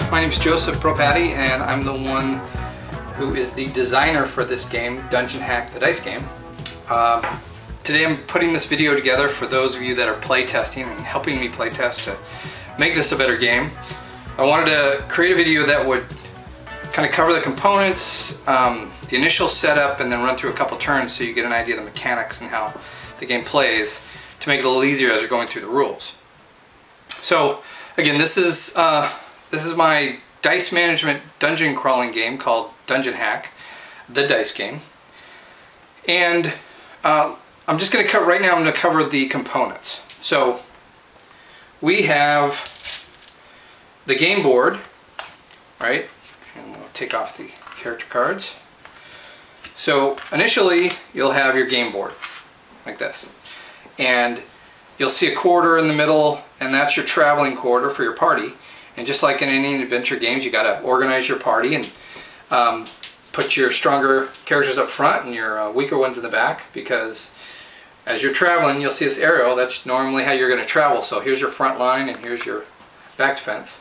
My name is Joseph Propati, and I'm the one who is the designer for this game, Dungeon Hack, the dice game. Today I'm putting this video together for those of you that are playtesting and helping me playtest to make this a better game. I wanted to create a video that would kind of cover the components, the initial setup, and then run through a couple turns so you get an idea of the mechanics and how the game plays to make it a little easier as you're going through the rules. So again, this is my dice management dungeon crawling game called Dungeon Hack, the dice game. And I'm just going to cover, right now I'm going to cover the components. So we have the game board, right? And we'll take off the character cards. So initially you'll have your game board like this. And you'll see a quarter in the middle, and that's your traveling quarter for your party. And just like in any adventure games, you got to organize your party and put your stronger characters up front and your weaker ones in the back, because as you're traveling, you'll see this arrow. That's normally how you're going to travel. So here's your front line and here's your back defense.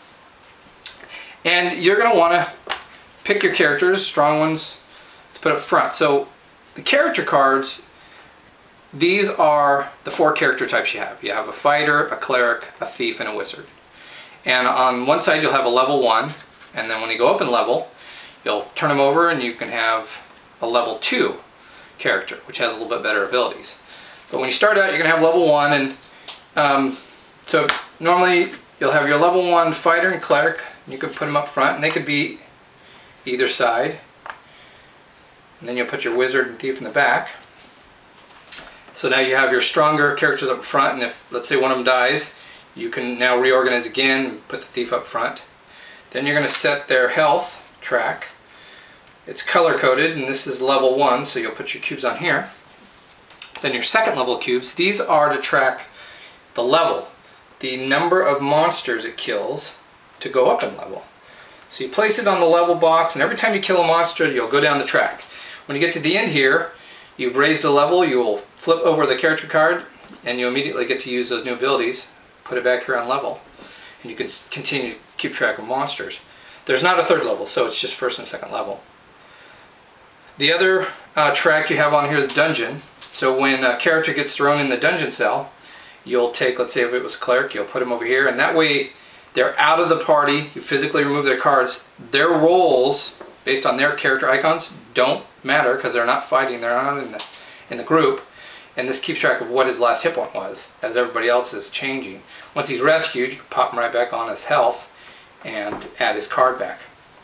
And you're going to want to pick your characters, strong ones, to put up front. So the character cards, these are the 4 character types you have. You have a fighter, a cleric, a thief, and a wizard. And on one side you'll have a level 1, and then when you go up in level, you'll turn them over and you can have a level 2 character, which has a little bit better abilities. But when you start out, you're going to have level 1, and so normally you'll have your level 1 fighter and cleric. You can put them up front, and they could be either side. And then you'll put your wizard and thief in the back. So now you have your stronger characters up front, and if, let's say, one of them dies, you can now reorganize again and put the thief up front. Then you're going to set their health track. It's color coded, and this is level 1, so you'll put your cubes on here. Then your second level cubes, these are to track the level, the number of monsters it kills to go up in level. So you place it on the level box, and every time you kill a monster, you'll go down the track. When you get to the end here, you've raised a level, you will flip over the character card, and you immediately get to use those new abilities. Put it back here on level, and you can continue to keep track of monsters. There's not a third level, so it's just first and second level. The other track you have on here is dungeon. So when a character gets thrown in the dungeon cell, you'll take, let's say if it was cleric, you'll put them over here, and that way they're out of the party. You physically remove their cards. Their roles, based on their character icons, don't matter because they're not fighting. They're not in the group. And this keeps track of what his last hit point was as everybody else is changing. Once he's rescued, you can pop him right back on his health and add his card back.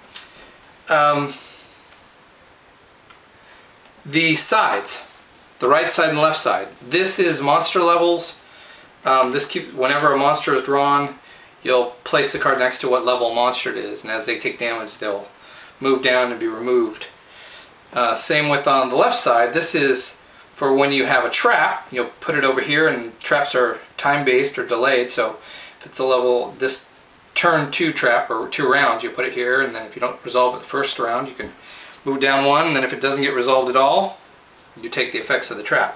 The sides, the right side and left side, this is monster levels. Whenever a monster is drawn, you'll place the card next to what level monster it is, and as they take damage, they'll move down and be removed. Same with on the left side. This is for when you have a trap. You'll put it over here, and traps are time-based or delayed. So if it's a level, this turn 2 trap or 2 rounds, you put it here, and then if you don't resolve it the first round, you can move down 1, and then if it doesn't get resolved at all, you take the effects of the trap.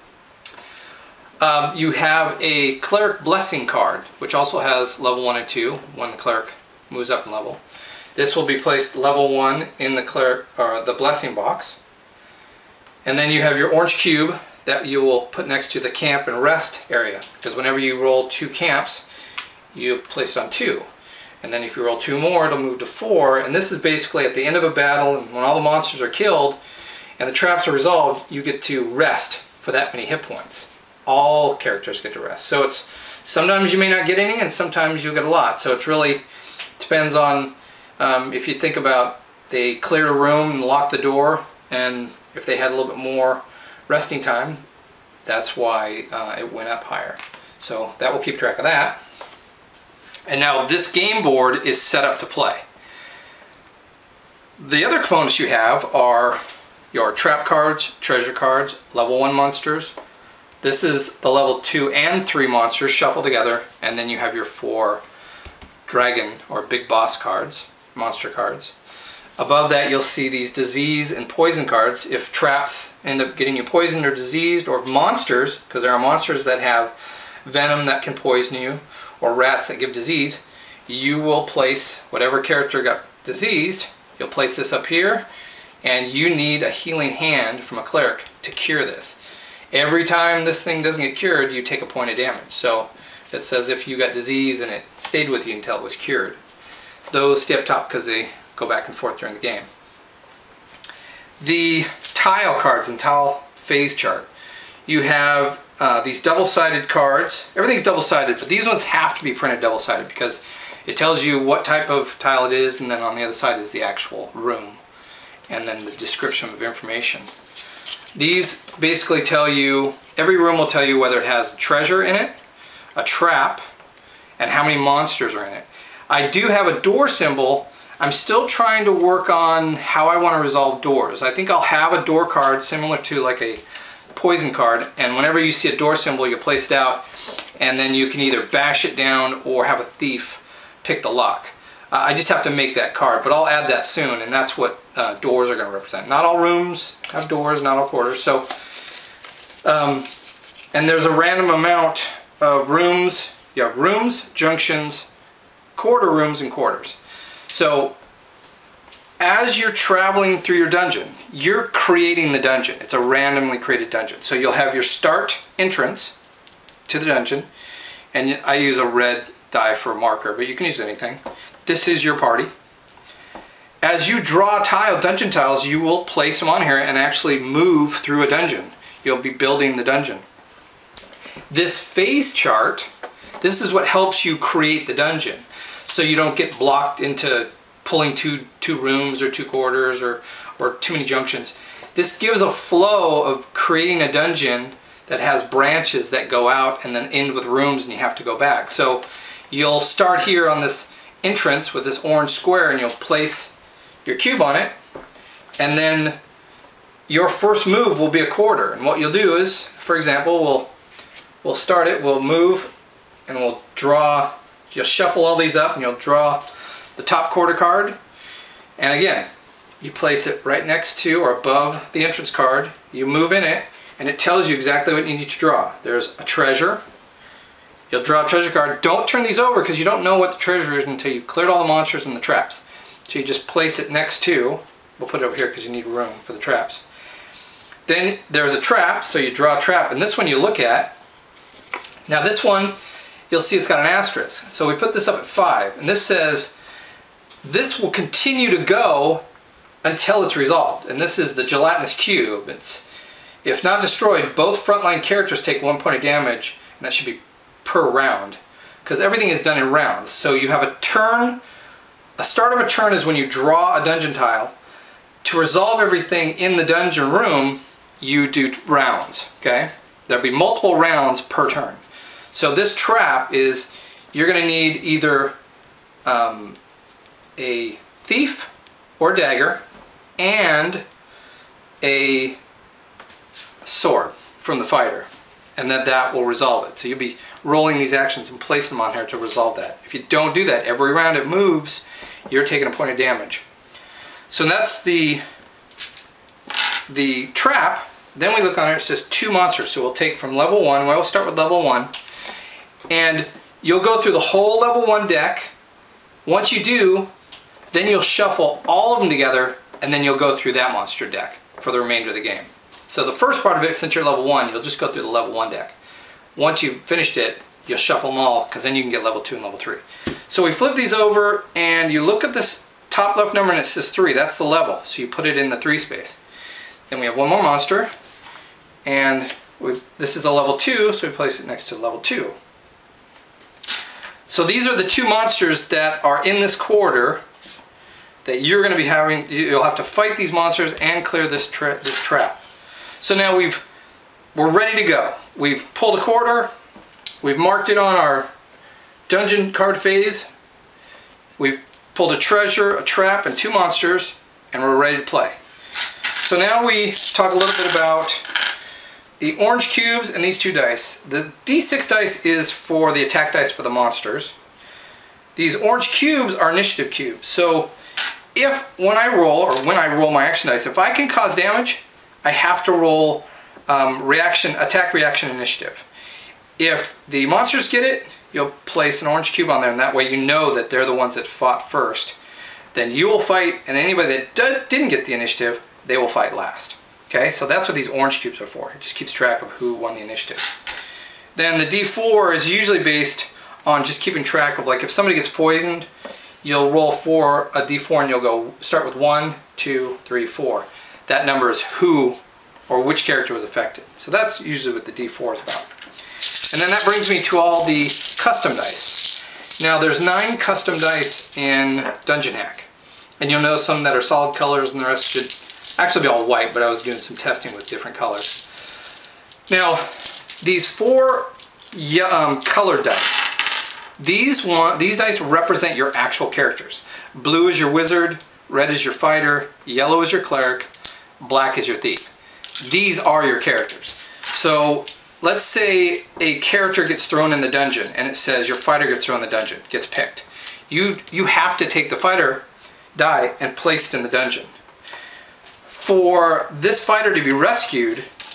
You have a cleric blessing card, which also has level 1 and 2 when the cleric moves up in level. This will be placed level 1 in the cleric or the blessing box. And then you have your orange cube that you will put next to the camp and rest area, because whenever you roll 2 camps, you place it on 2. And then if you roll 2 more, it'll move to 4. And this is basically at the end of a battle, and when all the monsters are killed and the traps are resolved, you get to rest for that many hit points. All characters get to rest. So it's sometimes you may not get any, and sometimes you'll get a lot. So it really depends on if you think about they cleared a room and locked the door, and if they had a little bit more resting time, that's why it went up higher. So that will keep track of that. And now this game board is set up to play. The other components you have are your trap cards, treasure cards, level 1 monsters. This is the level 2 and 3 monsters shuffled together, and then you have your 4 dragon or big boss cards, monster cards. Above that you'll see these disease and poison cards. If traps end up getting you poisoned or diseased, or monsters, because there are monsters that have venom that can poison you, or rats that give disease, you will place whatever character got diseased, you'll place this up here, and you need a healing hand from a cleric to cure this. Every time this thing doesn't get cured, you take a point of damage. So it says if you got disease and it stayed with you until it was cured. Those stay up top because they go back and forth during the game. The tile cards and tile phase chart. You have these double-sided cards. Everything's double-sided, but these ones have to be printed double-sided because it tells you what type of tile it is, and then on the other side is the actual room, and then the description of information. These basically tell you, every room will tell you whether it has treasure in it, a trap, and how many monsters are in it. I do have a door symbol. I'm still trying to work on how I want to resolve doors. I think I'll have a door card similar to like a poison card, and whenever you see a door symbol, you place it out, and then you can either bash it down or have a thief pick the lock. I just have to make that card, but I'll add that soon, and that's what doors are going to represent. Not all rooms have doors, not all quarters. So, and there's a random amount of rooms. You have rooms, junctions, quarter rooms, and quarters. So as you're traveling through your dungeon, you're creating the dungeon. It's a randomly created dungeon. So you'll have your start entrance to the dungeon, and I use a red die for a marker, but you can use anything. This is your party. As you draw dungeon tiles, you will place them on here and actually move through a dungeon. You'll be building the dungeon. This phase chart, this is what helps you create the dungeon, so you don't get blocked into pulling two rooms or two quarters or too many junctions. This gives a flow of creating a dungeon that has branches that go out and then end with rooms, and you have to go back. So you'll start here on this entrance with this orange square, and you'll place your cube on it, and then your first move will be a quarter. And what you'll do is, for example, we'll start it, we'll move, and we'll draw. You'll shuffle all these up, and you'll draw the top quarter card, and again you place it right next to or above the entrance card. You move in it, and it tells you exactly what you need to draw. There's a treasure. You'll draw a treasure card. Don't turn these over because you don't know what the treasure is until you've cleared all the monsters and the traps. So you just place it next to, we'll put it over here because you need room for the traps. Then there's a trap, so you draw a trap, and this one you look at. Now this one, you'll see it's got an asterisk. So we put this up at 5, and this says this will continue to go until it's resolved. And this is the gelatinous cube. It's, if not destroyed, both frontline characters take 1 point of damage, and that should be per round, because everything is done in rounds. So you have a turn. A start of a turn is when you draw a dungeon tile. To resolve everything in the dungeon room, you do rounds. Okay? There'll be multiple rounds per turn. So this trap is, you're going to need either a thief or dagger and a sword from the fighter, and that will resolve it. So you'll be rolling these actions and placing them on here to resolve that. If you don't do that, every round it moves, you're taking a point of damage. So that's the trap. Then we look on here, it says 2 monsters. So we'll take from level 1, we'll start with level 1, and you'll go through the whole level 1 deck. Once you do, then you'll shuffle all of them together, and then you'll go through that monster deck for the remainder of the game. So the first part of it, since you're level 1, you'll just go through the level 1 deck. Once you've finished it, you'll shuffle them all, because then you can get level 2 and level 3. So we flip these over, and you look at this top left number, and it says 3. That's the level, so you put it in the 3 space. Then we have one more monster, and this is a level 2, so we place it next to level 2. So these are the 2 monsters that are in this quarter that you're going to be having. You'll have to fight these monsters and clear this trap. So now we're ready to go. We've pulled a quarter, we've marked it on our dungeon card phase, we've pulled a treasure, a trap, and 2 monsters, and we're ready to play. So now we talk a little bit about the orange cubes and these 2 dice. The D6 dice is for the attack dice for the monsters. These orange cubes are initiative cubes. So when I roll my action dice, if I can cause damage, I have to roll attack, reaction, initiative. If the monsters get it, you'll place an orange cube on there, and that way you know that they're the ones that fought first. Then you will fight, and anybody that didn't get the initiative, they will fight last. Okay, so that's what these orange cubes are for. It just keeps track of who won the initiative. Then the D4 is usually based on just keeping track of, like, if somebody gets poisoned, you'll roll a D4 and you'll go start with 1, 2, 3, 4. That number is who or which character was affected. So that's usually what the D4 is about. And then that brings me to all the custom dice. Now there's 9 custom dice in Dungeon Hack. And you'll notice some that are solid colors and the rest should actually be all white, but I was doing some testing with different colors. Now, these 4 colored dice, these dice represent your actual characters. Blue is your wizard, red is your fighter, yellow is your cleric, black is your thief. These are your characters. So let's say a character gets thrown in the dungeon and it says your fighter gets thrown in the dungeon, gets picked. You have to take the fighter die and place it in the dungeon. For this fighter to be rescued,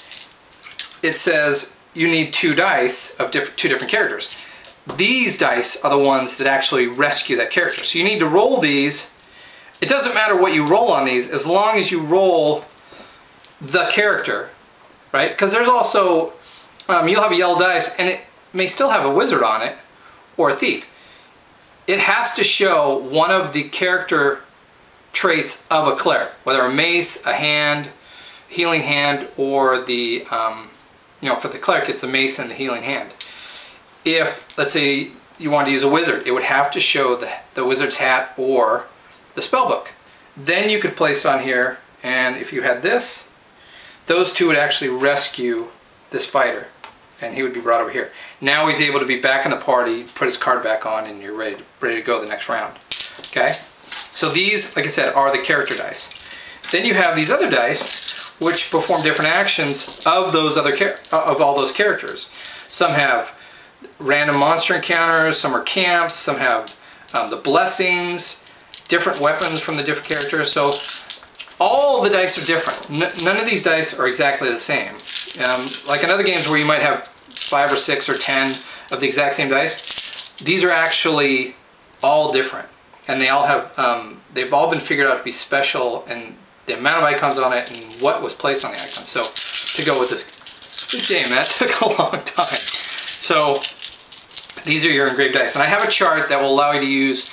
it says you need 2 dice of 2 different characters. These dice are the ones that actually rescue that character. So you need to roll these. It doesn't matter what you roll on these as long as you roll the character, right? Because there's also, you'll have a yellow dice and it may still have a wizard on it or a thief. It has to show one of the character traits of a cleric, whether a mace, a hand, healing hand, or the, for the cleric it's a mace and the healing hand. If, let's say, you want to use a wizard, it would have to show the wizard's hat or the spell book. Then you could place it on here, and if you had this, those 2 would actually rescue this fighter, and he would be brought over here. Now he's able to be back in the party, put his card back on, and you're ready to go the next round. Okay? So these, like I said, are the character dice. Then you have these other dice, which perform different actions of those other of all those characters. Some have random monster encounters, some are camps, some have the blessings, different weapons from the different characters. So all the dice are different. None of these dice are exactly the same. Like in other games where you might have 5 or 6 or 10 of the exact same dice, these are actually all different. And they all have, they've all been figured out to be special, and the amount of icons on it and what was placed on the icons. So to go with this game, that took a long time. So these are your engraved dice. And I have a chart that will allow you to use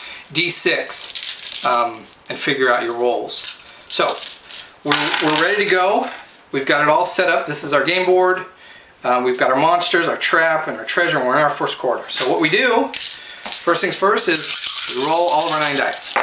D6 and figure out your rolls. So we're ready to go. We've got it all set up. This is our game board. We've got our monsters, our trap, and our treasure, and we're in our first quarter. So what we do, first things first, is we roll all of our 9 dice.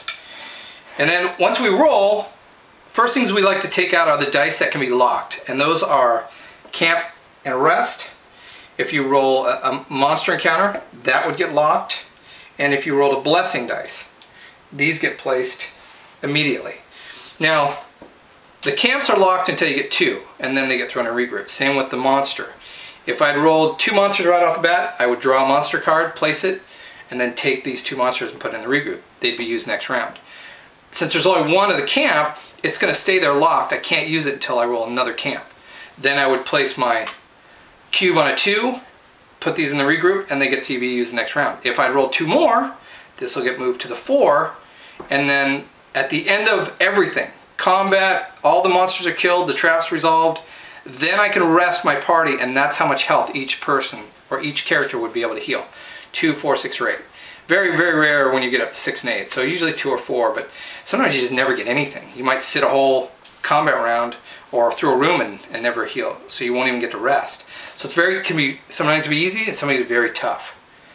And then once we roll, first things we like to take out are the dice that can be locked. And those are camp and rest. If you roll a monster encounter, that would get locked. And if you rolled a blessing dice, these get placed immediately. Now, the camps are locked until you get 2, and then they get thrown in regroup. Same with the monster. If I'd rolled 2 monsters right off the bat, I would draw a monster card, place it, and then take these 2 monsters and put it in the regroup. They'd be used next round. Since there's only 1 of the camp, it's going to stay there locked. I can't use it until I roll another camp. Then I would place my cube on a 2, put these in the regroup, and they get to be used next round. If I roll 2 more, this will get moved to the 4, and then at the end of everything, combat, all the monsters are killed, the trap's resolved, then I can rest my party, and that's how much health each person or each character would be able to heal. 2, 4, 6, or 8. Very, very rare when you get up to 6 and 8. So usually 2 or 4, but sometimes you just never get anything. You might sit a whole combat round or through a room and never heal, so you won't even get to rest. So it's sometimes can be easy and sometimes very tough.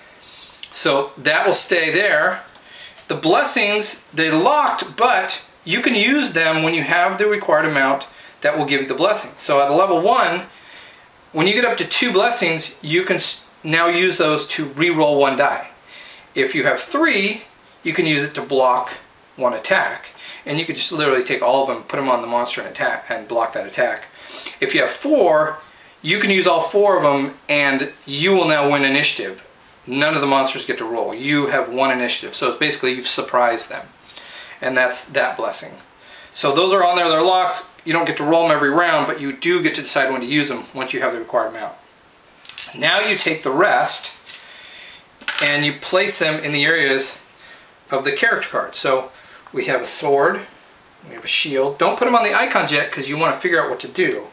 So that will stay there. The blessings, they're locked, but you can use them when you have the required amount that will give you the blessing. So at a level 1, when you get up to 2 blessings, you can now use those to re-roll 1 die. If you have 3, you can use it to block 1 attack. And you could just literally take all of them, put them on the monster and attack, and block that attack. If you have 4, you can use all 4 of them, and you will now win initiative. None of the monsters get to roll. You have 1 initiative. So it's basically you've surprised them. And that's that blessing. So those are on there, they're locked. You don't get to roll them every round, but you do get to decide when to use them once you have the required amount. Now you take the rest and you place them in the areas of the character card. So we have a sword, we have a shield. Don't put them on the icons yet because you want to figure out what to do.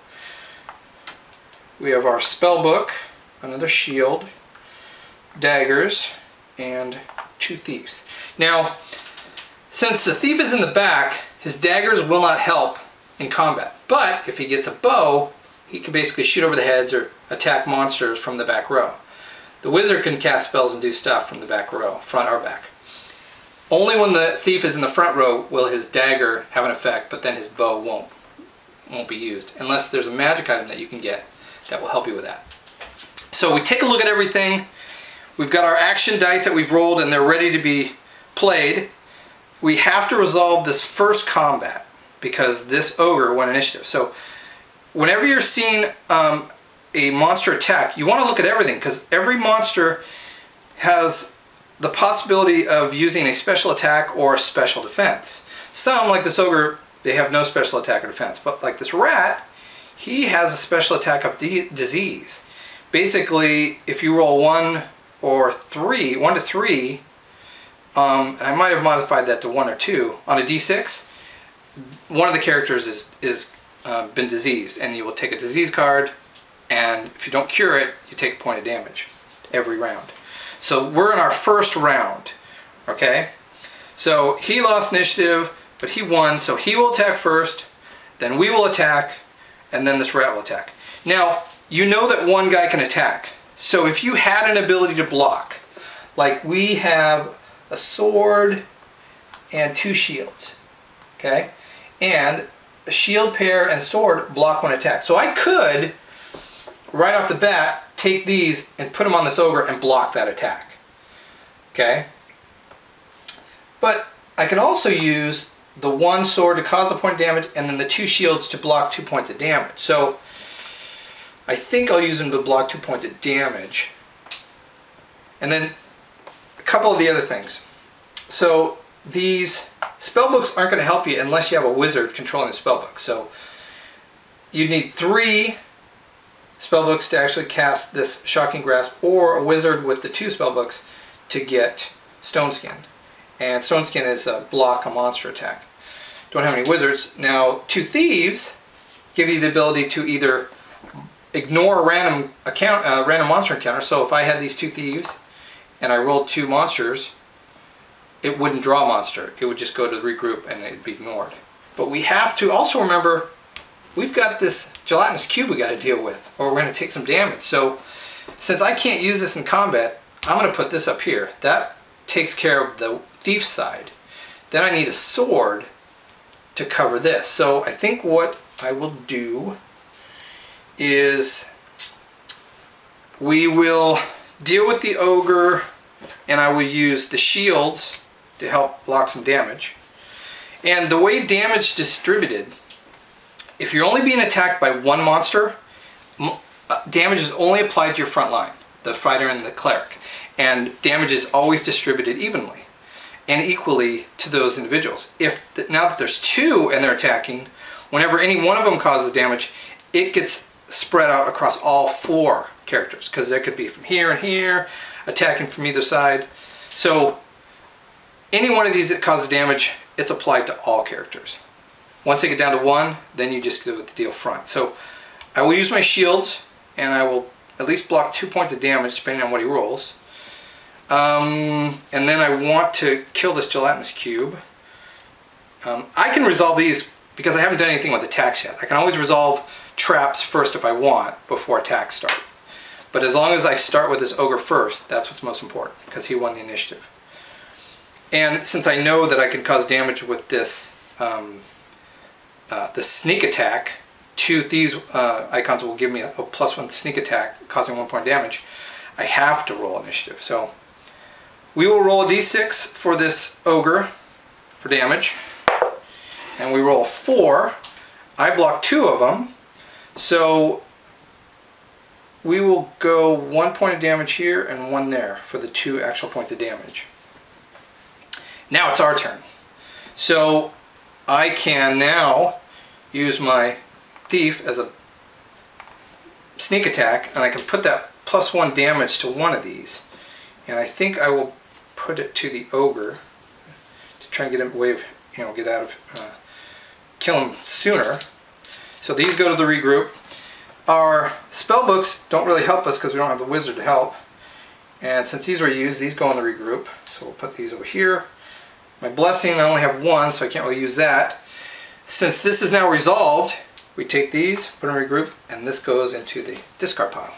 We have our spell book, another shield, daggers, and 2 thieves. Now, since the thief is in the back, his daggers will not help in combat. But if he gets a bow, he can basically shoot over the heads or attack monsters from the back row. The wizard can cast spells and do stuff from the back row, front or back. Only when the thief is in the front row will his dagger have an effect, but then his bow won't be used, unless there's a magic item that you can get that will help you with that. So we take a look at everything. We've got our action dice that we've rolled and they're ready to be played. We have to resolve this first combat because this ogre won initiative. So whenever you're seeing a monster attack, you want to look at everything because every monster has the possibility of using a special attack or a special defense. Some, like this ogre, they have no special attack or defense, but like this rat, he has a special attack of disease. Basically, if you roll 1 to 3, and I might have modified that to 1 or 2, on a d6, one of the characters is been diseased, and you will take a disease card, and if you don't cure it, you take a point of damage every round. So we're in our first round, okay? So he lost initiative, but he won, so he will attack first, then we will attack, and then this rat will attack. Now, you know that one guy can attack. So if you had an ability to block, like we have a sword and 2 shields, okay? And a shield pair and sword block one attack. So I could, right off the bat, take these and put them on this ogre and block that attack, okay? But I could also use the 1 sword to cause a point of damage and then the 2 shields to block 2 points of damage. So I think I'll use them to block 2 points of damage. And then a couple of the other things. So these spellbooks aren't going to help you unless you have a wizard controlling the spellbook. So you need 3 spellbooks to actually cast this Shocking Grasp, or a wizard with the 2 spellbooks to get Stone Skin. And Stone Skin is a block a monster attack. Don't have any wizards. Now, 2 thieves give you the ability to either ignore a random monster encounter. So if I had these 2 thieves and I rolled 2 monsters, it wouldn't draw a monster. It would just go to the regroup and it'd be ignored. But we have to also remember we've got this gelatinous cube we got to deal with, or we're going to take some damage. So since I can't use this in combat, I'm going to put this up here. That takes care of the thief side. Then I need a sword to cover this. So I think what I will do is we will deal with the ogre, and I will use the shields to help block some damage. And the way damage distributed, if you're only being attacked by 1 monster, damage is only applied to your front line, the fighter and the cleric. And damage is always distributed evenly and equally to those individuals. Now that there's 2 and they're attacking, whenever any one of them causes damage, it gets spread out across all 4 characters, because that could be from here and here, attacking from either side. So any one of these that causes damage, it's applied to all characters. Once they get down to 1, then you just go with the deal front. So I will use my shields, and I will at least block 2 points of damage depending on what he rolls. And then I want to kill this gelatinous cube. I can resolve these because I haven't done anything with attacks yet. I can always resolve traps first if I want before attacks start. But as long as I start with this ogre first, that's what's most important, because he won the initiative. And since I know that I can cause damage with this the sneak attack, 2 thieves icons will give me a +1 sneak attack, causing 1 point of damage, I have to roll initiative. So we will roll a d6 for this ogre for damage, and we roll a 4. I block 2 of them, so we will go 1 point of damage here and 1 there for the 2 actual points of damage. Now it's our turn. So I can now use my thief as a sneak attack, and I can put that +1 damage to one of these, And I think I will put it to the ogre to try and get him away, get out of, kill him sooner. So these go to the regroup. Our spell books don't really help us because we don't have the wizard to help. And since these were used, these go in the regroup. So we'll put these over here. My blessing, I only have one, so I can't really use that. Since this is now resolved, we take these, put them in regroup, and this goes into the discard pile.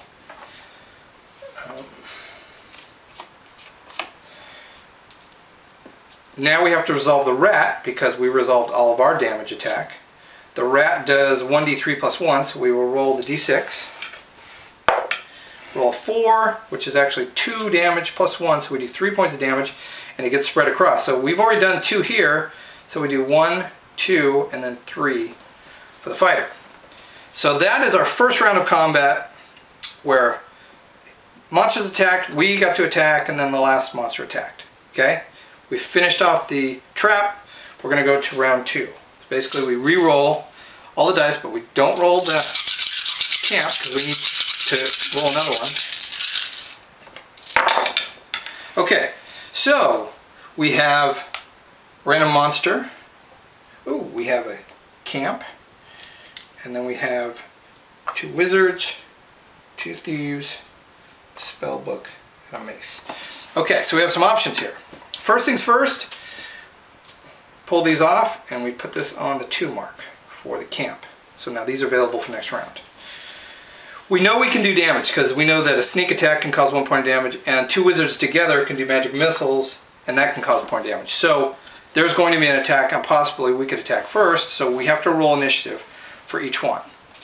Now we have to resolve the rat because we resolved all of our damage attack. The rat does 1d3 plus 1, so we will roll the d6. Roll 4, which is actually 2 damage plus 1, so we do 3 points of damage, and it gets spread across. So we've already done 2 here, so we do 1, 2, and then 3 for the fighter. So that is our first round of combat where monsters attacked, we got to attack, and then the last monster attacked. Okay? We finished off the trap. We're going to go to round 2. So basically we re-roll all the dice, but we don't roll the camp because we need to roll another one. Okay, so we have random monster. Ooh, we have a camp. And then we have 2 wizards, 2 thieves, a spell book, and a mace. Okay, so we have some options here. First things first, pull these off and we put this on the 2 mark for the camp. So now these are available for next round. We know we can do damage because we know that a sneak attack can cause 1 point of damage and 2 wizards together can do magic missiles and that can cause 1 point of damage. So there's going to be an attack and possibly we could attack first, so we have to roll initiative for each one.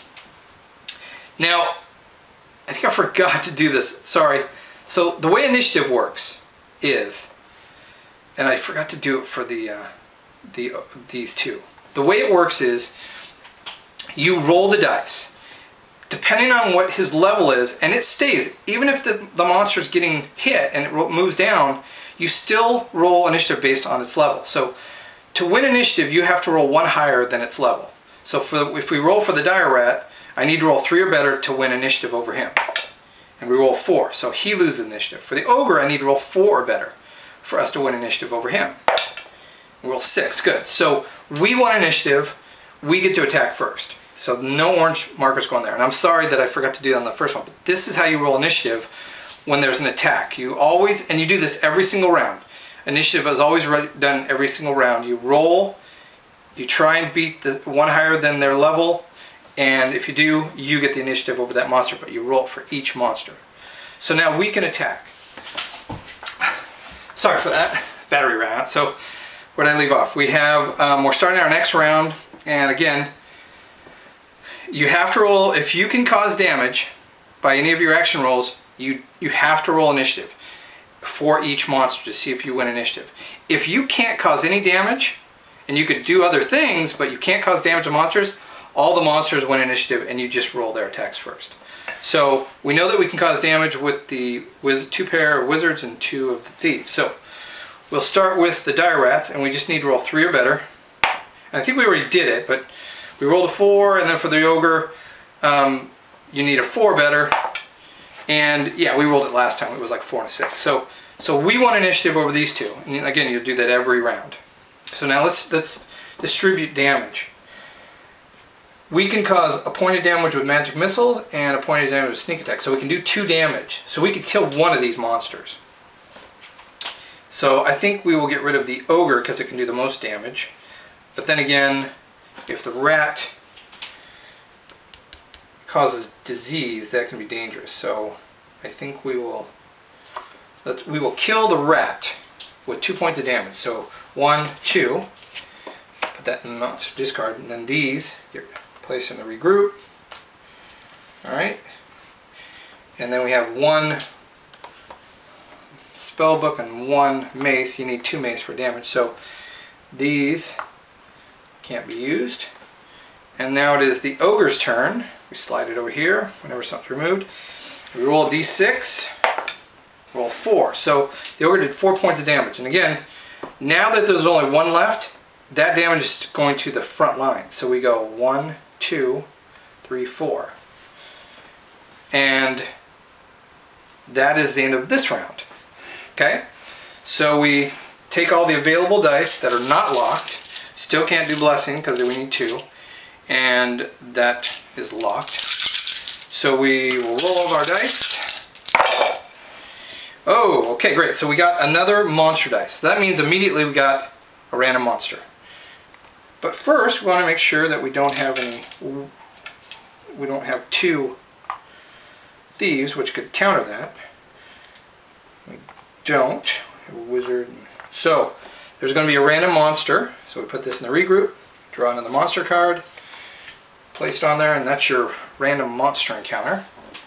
Now, I think I forgot to do this, sorry. So the way initiative works is, and I forgot to do it for these 2. The way it works is you roll the dice. Depending on what his level is, and it stays, even if the monster's getting hit and it moves down, you still roll initiative based on its level. So to win initiative, you have to roll 1 higher than its level. So if we roll for the dire rat, I need to roll 3 or better to win initiative over him. And we roll 4, so he loses initiative. For the ogre, I need to roll 4 or better for us to win initiative over him. Roll 6, good. So we won initiative, we get to attack first. So no orange markers going there. And I'm sorry that I forgot to do that on the first one, but this is how you roll initiative when there's an attack. You always, and you do this every single round. Initiative is always done every single round. You roll, you try and beat the 1 higher than their level, and if you do, you get the initiative over that monster, but you roll it for each monster. So now we can attack. Sorry for that, battery ran out. So where did I leave off? We have, we're starting our next round, and again, you have to roll, if you can cause damage by any of your action rolls, you have to roll initiative for each monster to see if you win initiative. If you can't cause any damage, and you could do other things, but you can't cause damage to monsters, all the monsters win initiative and you just roll their attacks first. So we know that we can cause damage with the 2 pair of wizards and 2 of the thieves. So we'll start with the dire rats and we just need to roll 3 or better. And I think we already did it, but we rolled a 4, and then for the ogre, you need a 4 better. And yeah, we rolled it last time. It was like 4 and a 6. So we won initiative over these 2. And again, you'll do that every round. So now let's distribute damage. We can cause a point of damage with magic missiles and a point of damage with sneak attack. So we can do 2 damage. So we could kill 1 of these monsters. So I think we will get rid of the ogre because it can do the most damage. But then again, if the rat causes disease, that can be dangerous. So I think we will kill the rat with 2 points of damage. So 1, 2. Put that in the monster discard, and then these get placed in the regroup. All right, and then we have 1 spell book and 1 mace. You need 2 mace for damage. So these can't be used. And now it is the ogre's turn. We slide it over here whenever something's removed. We roll a d6, roll 4. So the ogre did 4 points of damage. And again, now that there's only 1 left, that damage is going to the front line. So we go 1, 2, 3, 4. And that is the end of this round. Okay? So we take all the available dice that are not locked. Still can't do blessing because we need 2. And that is locked. So we will roll all of our dice. Oh, okay, great. So we got another monster dice. That means immediately we got a random monster. But first, we want to make sure that we don't have we don't have 2 thieves, which could counter that. We don't. We have a wizard. So there's going to be a random monster. So we put this in the regroup, draw another monster card, placed on there, and that's your random monster encounter.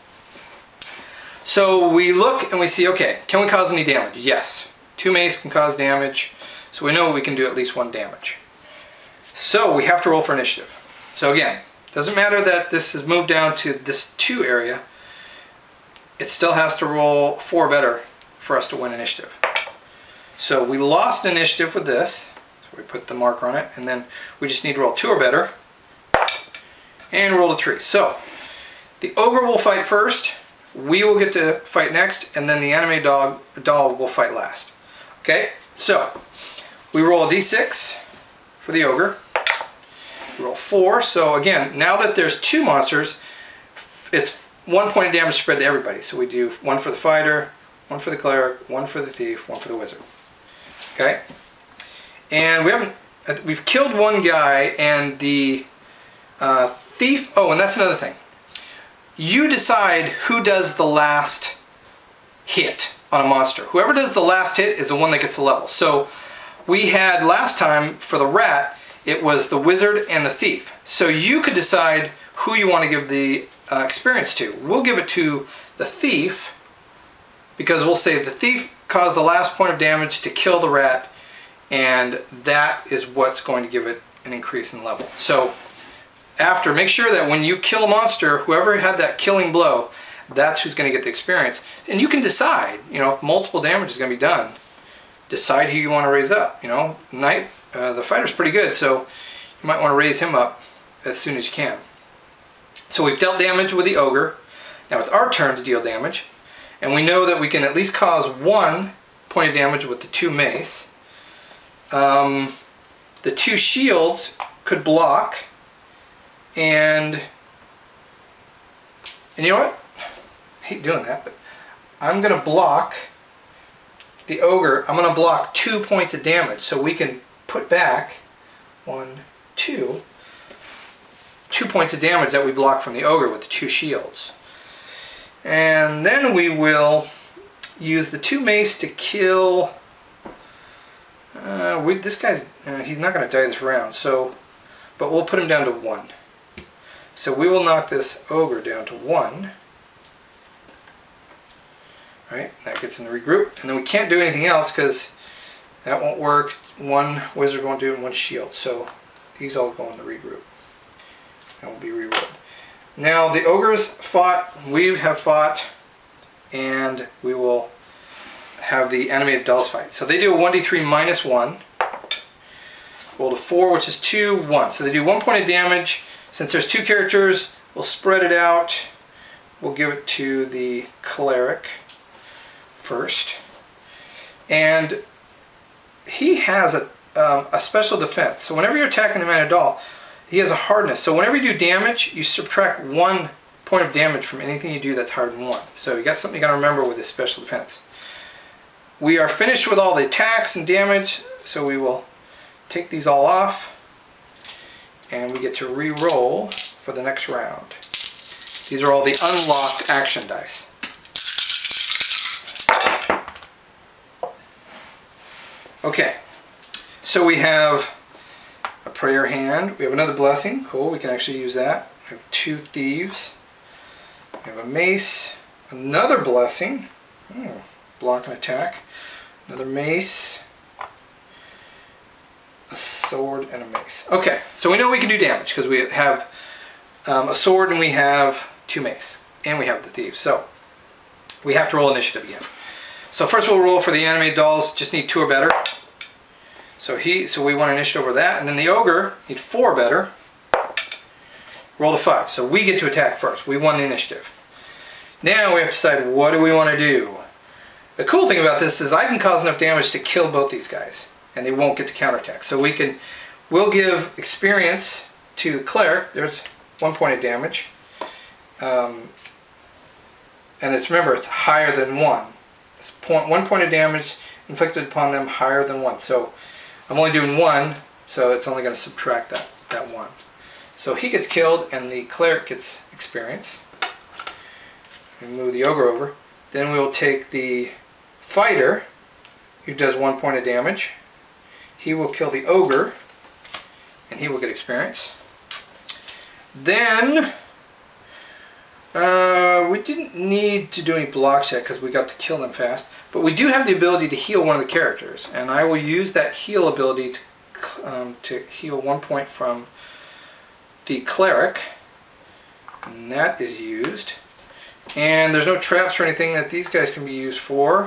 So we look and we see, okay, can we cause any damage? Yes. 2 mace can cause damage, so we know we can do at least 1 damage. So we have to roll for initiative. So again, doesn't matter that this is moved down to this 2 area, it still has to roll 4 better for us to win initiative. So we lost initiative with this, so we put the marker on it, and then we just need to roll 2 or better, and roll a 3. So the ogre will fight first, we will get to fight next, and then the anime doll will fight last. Okay, so we roll a d6 for the ogre. We roll 4. So again, now that there's 2 monsters, it's 1 point of damage spread to everybody. So we do 1 for the fighter, 1 for the cleric, 1 for the thief, 1 for the wizard. Okay, and we've killed 1 guy, and the thief. Oh, and that's another thing. You decide who does the last hit on a monster. Whoever does the last hit is the one that gets the level. So we had last time for the rat, it was the wizard and the thief. So you could decide who you want to give the experience to. We'll give it to the thief because we'll say the thief caused the last point of damage to kill the rat, and that is what's going to give it an increase in level. So make sure that when you kill a monster, whoever had that killing blow, that's who's going to get the experience. And you can decide, you know, if multiple damage is going to be done, decide who you want to raise up. You know, the fighter's pretty good, so you might want to raise him up as soon as you can. So we've dealt damage with the ogre. Now it's our turn to deal damage, and we know that we can at least cause 1 point of damage with the 2 mace. The 2 shields could block. And you know what? I hate doing that, but I'm going to block the ogre. I'm going to block 2 points of damage, so we can put back 2 points of damage that we blocked from the ogre with the 2 shields. And then we will use the 2 mace to kill. This guy's he's not going to die this round, so but we'll put him down to 1. So we will knock this ogre down to 1. Right, that gets in the regroup. And then we can't do anything else because that won't work. 1 wizard won't do it, and 1 shield. So these all go in the regroup and will be rerolled. Now the ogres fought, we have fought, and we will have the animated dolls fight. So they do a 1d3 minus 1. Roll a 4, which is 2, 1. So they do 1 point of damage. Since there's 2 characters, we'll spread it out. We'll give it to the cleric first. And he has a special defense. So whenever you're attacking the man doll, he has a hardness. So whenever you do damage, you subtract 1 point of damage from anything you do that's hard than 1. So you got something you got to remember with this special defense. We are finished with all the attacks and damage, so we will take these all off. And we get to re-roll for the next round. These are all the unlocked action dice. Okay, so we have a prayer hand. We have another blessing. Cool, we can actually use that. We have 2 thieves. We have a mace. Another blessing. Block and attack. Another mace. A sword and a mace. Okay, so we know we can do damage because we have a sword and we have 2 mace. And we have the thieves. So we have to roll initiative again. So first we'll roll for the animated dolls. Just need 2 or better. So we want initiative over that. And then the ogre need 4 or better. Roll a 5. So we get to attack first. We won the initiative. Now we have to decide what do we want to do. The cool thing about this is I can cause enough damage to kill both these guys, and they won't get to counterattack. So we'll give experience to the cleric. There's 1 point of damage, and remember, it's higher than 1. It's 1 point of damage inflicted upon them higher than 1. So I'm only doing 1, so it's only going to subtract that 1. So he gets killed, and the cleric gets experience. And move the ogre over. Then we'll take the fighter, who does 1 point of damage. He will kill the ogre, and he will get experience. Then we didn't need to do any blocks yet because we got to kill them fast. But we do have the ability to heal one of the characters, and I will use that heal ability to heal 1 point from the cleric, and that is used. And there's no traps or anything that these guys can be used for.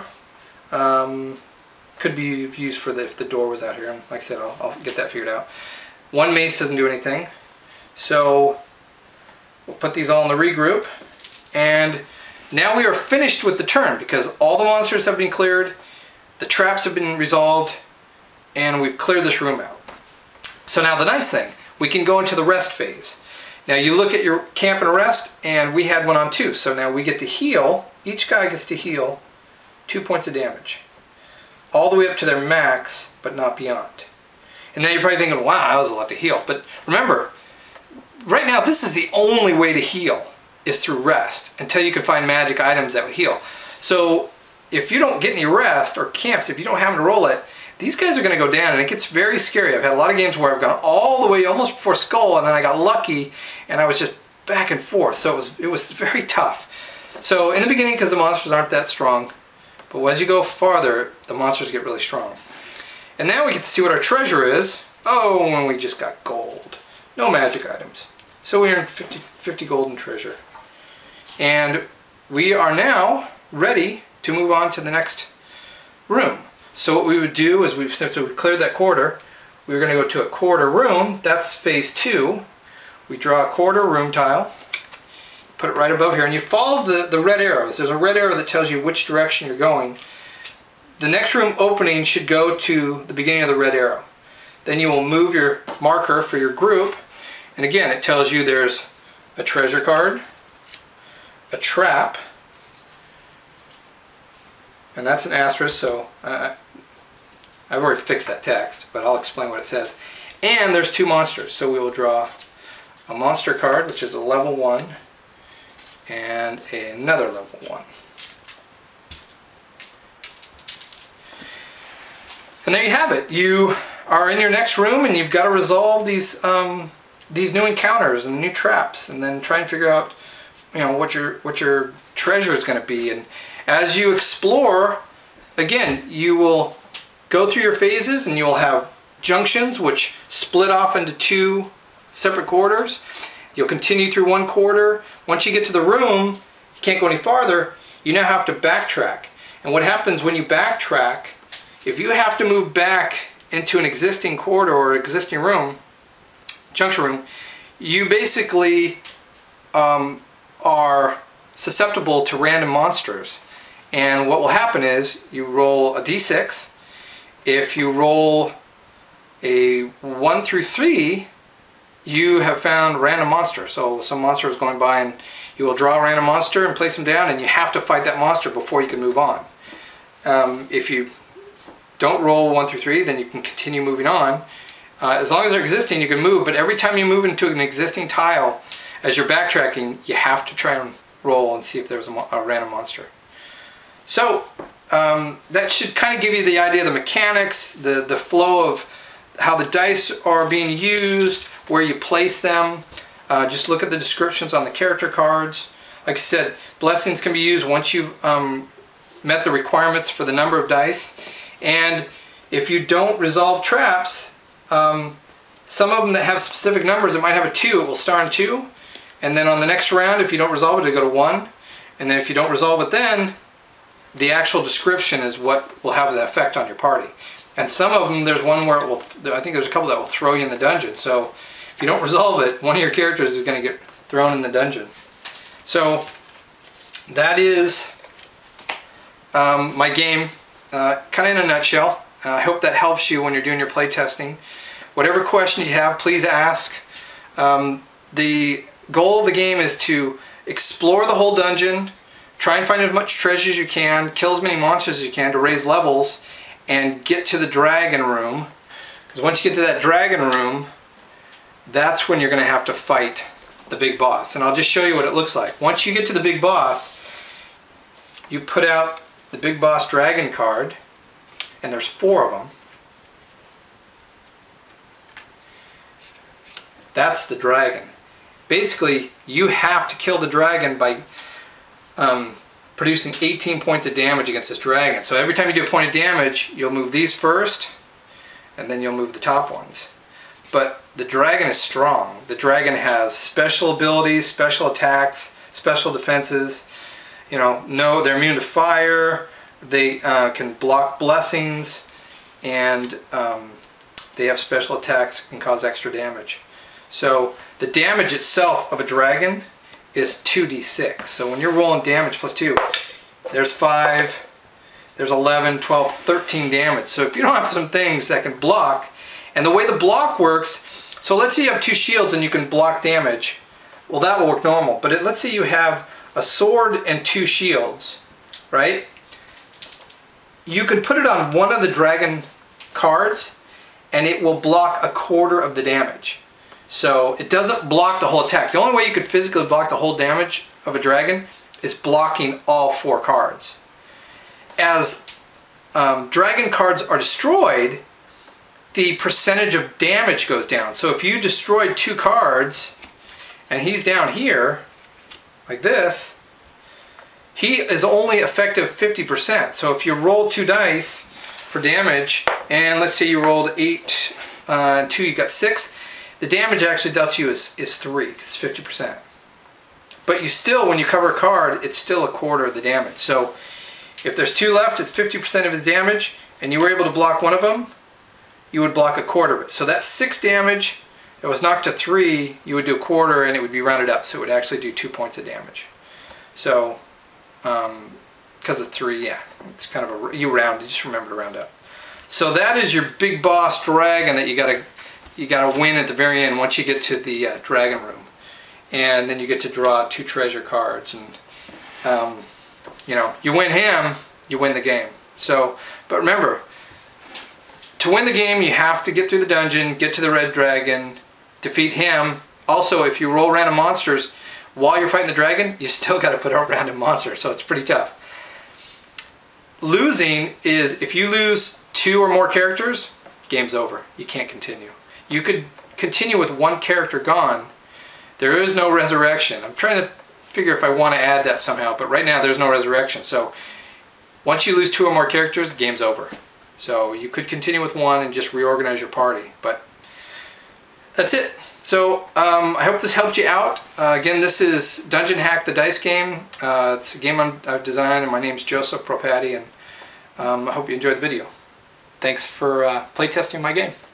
Could be used for if the door was out here. And like I said, I'll get that figured out. 1 mace doesn't do anything. So we'll put these all in the regroup. And now we are finished with the turn because all the monsters have been cleared, the traps have been resolved, and we've cleared this room out. So now the nice thing, we can go into the rest phase. Now you look at your camp and rest, and we had one on 2. So now we get to heal, each guy gets to heal 2 points of damage. All the way up to their max, but not beyond. And now you're probably thinking, wow, that was a lot to heal. But remember, right now this is the only way to heal, is through rest, until you can find magic items that will heal. So if you don't get any rest or camps, if you don't happen to roll it, these guys are going to go down, and it gets very scary. I've had a lot of games where I've gone all the way almost before skull, and then I got lucky, and I was just back and forth. So it was very tough. So in the beginning, because the monsters aren't that strong, but as you go farther, the monsters get really strong. And now we get to see what our treasure is. Oh, and we just got gold. No magic items. So we earned 50 golden treasure. And we are now ready to move on to the next room. So what we would do is since we've cleared that quarter, we're going to go to a quarter room. That's phase 2. We draw a quarter room tile, put it right above here, and you follow the red arrows. There's a red arrow that tells you which direction you're going. The next room opening should go to the beginning of the red arrow. Then you will move your marker for your group, and again it tells you there's a treasure card, a trap, and that's an asterisk, so I've already fixed that text, but I'll explain what it says. And there's 2 monsters, so we will draw a monster card, which is a level 1, and another level 1. And there you have it. You are in your next room, and you've got to resolve these new encounters and the new traps, and then try and figure out, what your treasure is going to be. And as you explore, again, you will go through your phases, and you will have junctions which split off into 2 separate quarters. You'll continue through 1 quarter. Once you get to the room, you can't go any farther. You now have to backtrack. And what happens when you backtrack, if you have to move back into an existing quarter or existing room, junction room, you basically are susceptible to random monsters. And what will happen is you roll a d6. If you roll a 1 through 3, you have found random monster. So some monster is going by, and you will draw a random monster and place them down, and you have to fight that monster before you can move on. If you don't roll 1 through 3, then you can continue moving on. As long as they're existing, you can move, but every time you move into an existing tile, as you're backtracking, you have to try and roll and see if there's a random monster. So that should kind of give you the idea of the mechanics, the flow of how the dice are being used, where you place them. Just look at the descriptions on the character cards. Like I said, blessings can be used once you've met the requirements for the number of dice. And if you don't resolve traps, some of them that have specific numbers, it might have a 2, it will start on 2. And then on the next round, if you don't resolve it, it'll go to 1. And then if you don't resolve it then, the actual description is what will have the effect on your party. And some of them, there's one where it will, I think there's a couple that will throw you in the dungeon. So if you don't resolve it, one of your characters is going to get thrown in the dungeon. So that is my game kind of in a nutshell. I hope that helps you when you're doing your play testing. Whatever questions you have, please ask. The goal of the game is to explore the whole dungeon, try and find as much treasure as you can, kill as many monsters as you can to raise levels, and get to the dragon room. Because once you get to that dragon room, that's when you're going to have to fight the big boss. And I'll just show you what it looks like. Once you get to the big boss, you put out the big boss dragon card, and there's 4 of them. That's the dragon. Basically, you have to kill the dragon by producing 18 points of damage against this dragon. So every time you do a point of damage, you'll move these first, and then you'll move the top ones. But the dragon is strong. The dragon has special abilities, special attacks, special defenses. You know, they're immune to fire. They can block blessings, and they have special attacks that can cause extra damage. So the damage itself of a dragon is 2d6. So when you're rolling damage plus 2, there's 5, there's 11, 12, 13 damage. So if you don't have some things that can block, and the way the block works, so let's say you have 2 shields and you can block damage. Well, that will work normal. But let's say you have a sword and 2 shields, right? You can put it on one of the dragon cards and it will block 1/4 of the damage. So it doesn't block the whole attack. The only way you could physically block the whole damage of a dragon is blocking all 4 cards. As dragon cards are destroyed, the percentage of damage goes down. So if you destroyed 2 cards and he's down here, like this, he is only effective 50%. So if you roll 2 dice for damage, and let's say you rolled 8 and 2, you got 6, the damage actually dealt to you is 3, it's 50%. But you still, when you cover a card, it's still 1/4 of the damage. So if there's 2 left, it's 50% of his damage, and you were able to block one of them, you would block 1/4 of it. So that's 6 damage that was knocked to 3, you would do 1/4 and it would be rounded up. So it would actually do 2 points of damage. So, because of 3, yeah, it's kind of you just remember to round up. So that is your big boss dragon that you gotta win at the very end once you get to the dragon room. And then you get to draw 2 treasure cards, and you know, you win him, you win the game. So, but remember, to win the game, you have to get through the dungeon, get to the red dragon, defeat him. Also, if you roll random monsters while you're fighting the dragon, you still got to put out random monsters, so it's pretty tough. Losing is if you lose 2 or more characters, game's over. You can't continue. You could continue with 1 character gone. There is no resurrection. I'm trying to figure if I want to add that somehow, but right now there's no resurrection. So once you lose 2 or more characters, game's over. So you could continue with 1 and just reorganize your party, but that's it. So I hope this helped you out. Again, this is Dungeon Hack the Dice Game. It's a game I've designed, and my name's Joseph Propati, and I hope you enjoyed the video. Thanks for playtesting my game.